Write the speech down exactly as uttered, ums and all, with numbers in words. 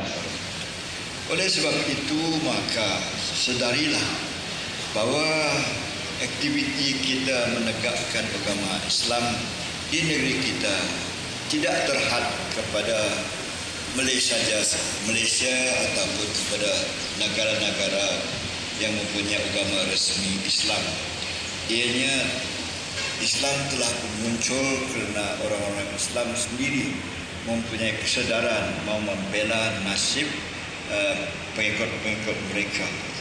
Oleh sebab itu, maka sedarilah bahawa aktiviti kita menegakkan agama Islam di negeri kita tidak terhad kepada Malaysia saja, Malaysia ataupun kepada negara-negara yang mempunyai agama resmi Islam. Ianya Islam telah muncul kerana orang-orang Islam sendiri mempunyai kesedaran mau membela nasib uh, pengikut-pengikut mereka.